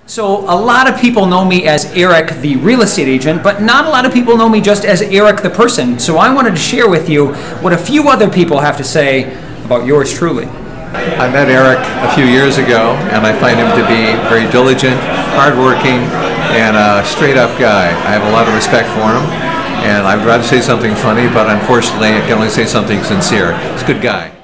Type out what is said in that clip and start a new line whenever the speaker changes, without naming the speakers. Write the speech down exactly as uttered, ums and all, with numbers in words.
So a lot of people know me as Erik, the real estate agent, but not a lot of people know me just as Erik, the person. So I wanted to share with you what a few other people have to say about yours truly.
I met Erik a few years ago, and I find him to be very diligent, hardworking, and a straight-up guy. I have a lot of respect for him, and I'd rather say something funny, but unfortunately I can only say something sincere. He's a good guy.